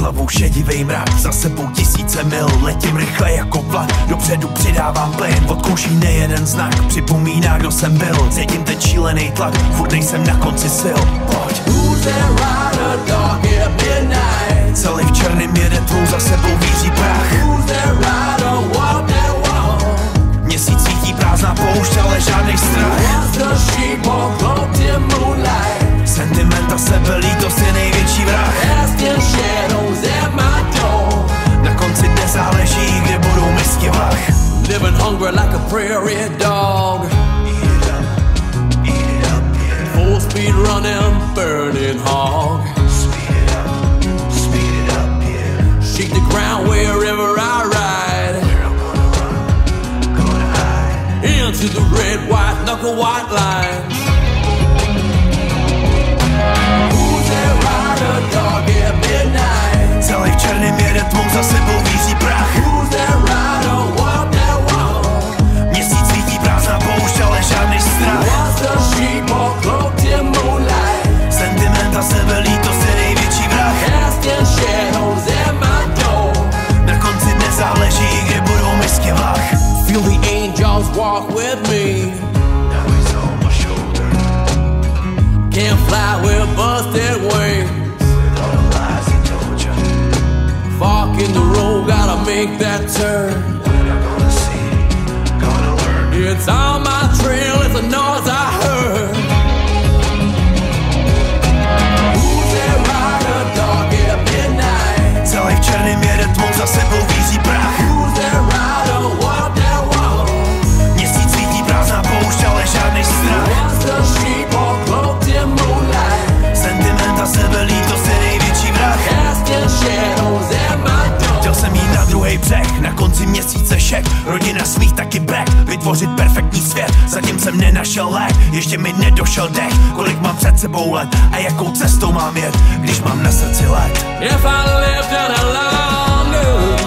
hlavou šedivej mrak, za sebou tisíce mil, letím rychle jako vlak, dopředu přidávám plyn, odkouší nejeden znak, připomíná, kdo jsem byl, cítím ten šílený tlak, furt nejsem na konci sil, pojď. Celý v černým jede tmou, za sebou víří prach. Měsíc svítí prázdná poušť, ale žádnej strach. Sentimenta, sebelítost je největší vrah. Na konci dne záleží, kde budou misky vah. Living hungry like a prairie dog. Eat it up, yeah. Full speed running, burning hog. Speed it up, yeah. Shake the ground wherever I ride. Where I'm gonna hide. Into the red, white, knuckle white lines. Who's that rider dog at midnight? Celý v černým jede tmou, za sebou víří prach. Who's that rider, walk that walk? Měsíc svítí prázdná poušť, ale žádnej strach. What's the sheep all cloaked in moonlight? Sentimenta, sebelítost je největší vrah. Casting shadows at my door. Na konci dne záleží, kde budou misky vah. Feel the angels walk with me. Now he's on my shoulder. Can't fly with busted wings. With all the lies he told you. Fork in the road, gotta make that turn. When I'm gonna see, gonna learn. It's on my trail, it's a noise I heard. Who's that rider dog at midnight? Celý v černým jede tmou, za sebou víří prach. Who's that rider, walk that walk? Měsíc svítí prázdná poušť, ale žádnej strach. What's the sheep all cloaked in moonlight? Sentimenta, sebelítost je největší vrah. Casting shadows at my door. Chtěl jsem jít na druhej břeh, na konci měsíce šek, rodina smích taky back, vytvořit perfektní svět, zatím jsem nenašel lék, ještě mi nedošel dech, kolik mám před sebou let a jakou cestou mám jet, když mám na srdci let. If I lived any longer,